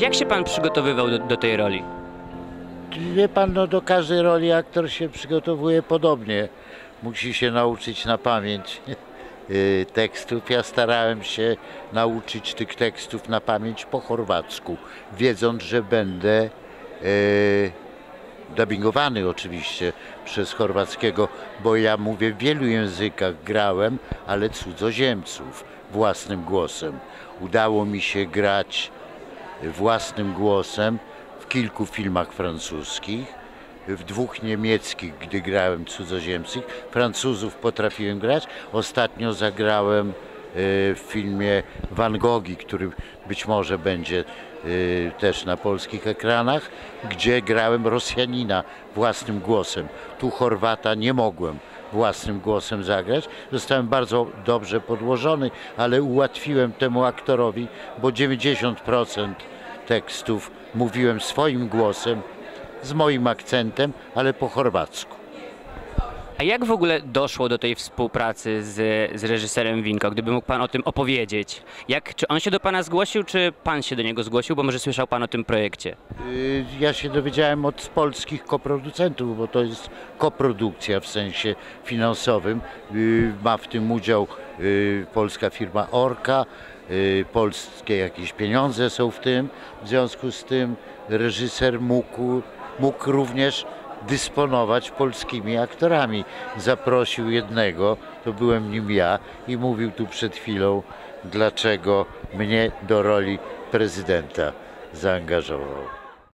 Jak się pan przygotowywał do tej roli? Wie pan, no do każdej roli aktor się przygotowuje podobnie. Musi się nauczyć na pamięć tekstów. Ja starałem się nauczyć tych tekstów na pamięć po chorwacku, wiedząc, że będę dubbingowany oczywiście przez chorwackiego, bo ja mówię w wielu językach, grałem, ale cudzoziemców własnym głosem. Udało mi się grać własnym głosem w kilku filmach francuskich, w dwóch niemieckich, gdy grałem cudzoziemców. Francuzów potrafiłem grać. Ostatnio zagrałem w filmie Van Goghi, który być może będzie też na polskich ekranach, gdzie grałem Rosjanina własnym głosem. Tu Chorwata nie mogłem własnym głosem zagrać. Zostałem bardzo dobrze podłożony, ale ułatwiłem temu aktorowi, bo 90% tekstów mówiłem swoim głosem, z moim akcentem, ale po chorwacku. A jak w ogóle doszło do tej współpracy z reżyserem Winko? Gdyby mógł pan o tym opowiedzieć. Czy on się do pana zgłosił, czy pan się do niego zgłosił, bo może słyszał pan o tym projekcie? Ja się dowiedziałem od polskich koproducentów, bo to jest koprodukcja w sensie finansowym. Ma w tym udział polska firma Orka, polskie jakieś pieniądze są w tym. W związku z tym reżyser mógł również dysponować polskimi aktorami. Zaprosił jednego, to byłem nim ja, i mówił tu przed chwilą, dlaczego mnie do roli prezydenta zaangażował.